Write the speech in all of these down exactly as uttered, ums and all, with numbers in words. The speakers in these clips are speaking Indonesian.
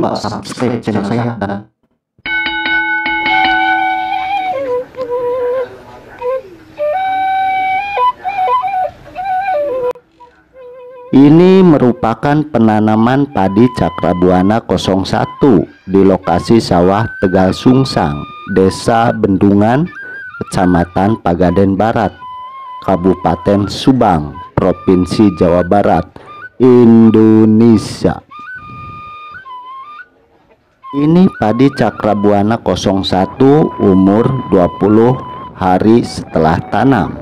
lupa subscribe channel saya dan ini merupakan penanaman padi Cakrabuana nol satu di lokasi sawah Tegal Sungsang, Desa Bendungan, Kecamatan Pagaden Barat, Kabupaten Subang, Provinsi Jawa Barat, Indonesia. Ini padi Cakrabuana nol satu umur dua puluh hari setelah tanam.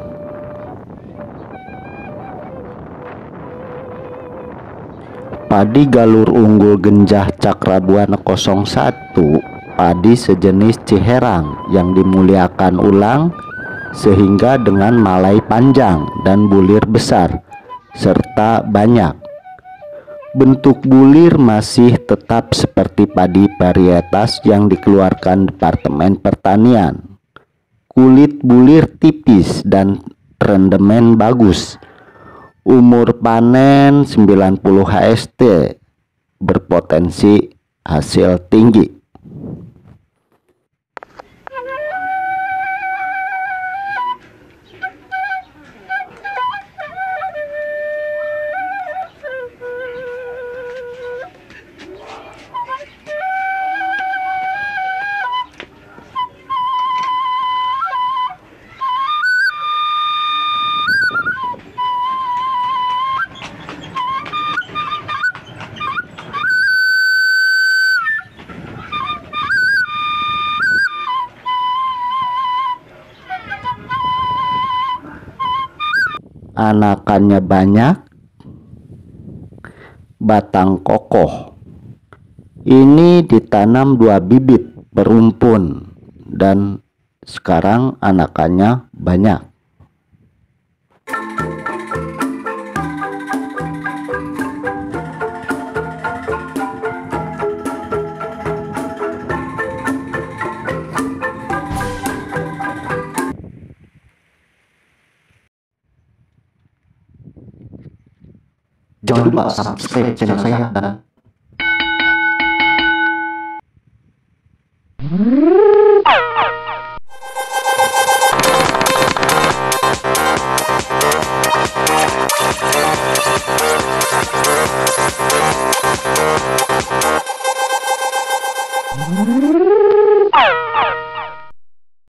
Padi galur unggul genjah Cakrabuana nol satu padi sejenis ciherang yang dimuliakan ulang sehingga dengan malai panjang dan bulir besar serta banyak. Bentuk bulir masih tetap seperti padi varietas yang dikeluarkan Departemen Pertanian. Kulit bulir tipis dan rendemen bagus. Umur panen sembilan puluh H S T, berpotensi hasil tinggi. Anakannya banyak, batang kokoh. Ini ditanam dua bibit berumpun dan sekarang anakannya banyak. Jangan lupa subscribe channel saya dan Oh.